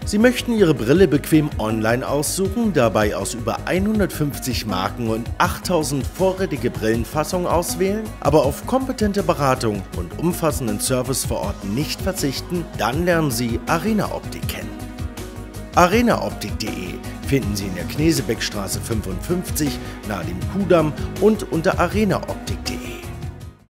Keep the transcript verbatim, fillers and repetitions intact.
Sie möchten Ihre Brille bequem online aussuchen, dabei aus über hundertfünfzig Marken und achttausend vorrätige Brillenfassungen auswählen, aber auf kompetente Beratung und umfassenden Service vor Ort nicht verzichten? Dann lernen Sie Arena Optik kennen. arenaoptik punkt de finden Sie in der Knesebeckstraße fünfundfünfzig nahe dem Kudamm und unter arenaoptik punkt de.